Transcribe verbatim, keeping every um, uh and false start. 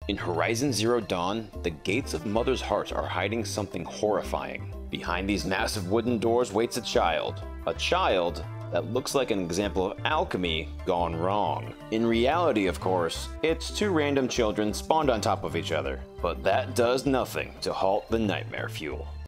In Horizon Zero Dawn, the gates of Mother's Heart are hiding something horrifying. Behind these massive wooden doors waits a child. A child that looks like an example of alchemy gone wrong. In reality, of course, it's two random children spawned on top of each other. But that does nothing to halt the nightmare fuel.